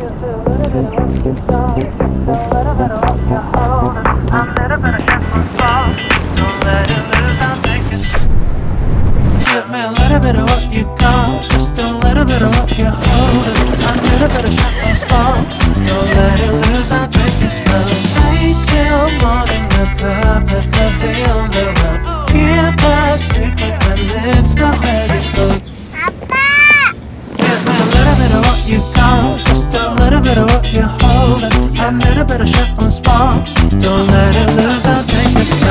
Give me a little bit of what you got, just a little bit of what you're holding. I need a bit of champagne spark. Don't let it lose, I'll take it slow. Wait till morning, the public will feel the world. Keep a secret when it's not ready for. Give me a little bit of what you got, just a little bit of what you're holding. I need a bit of champagne spark. Don't let it lose, I'll take it slow.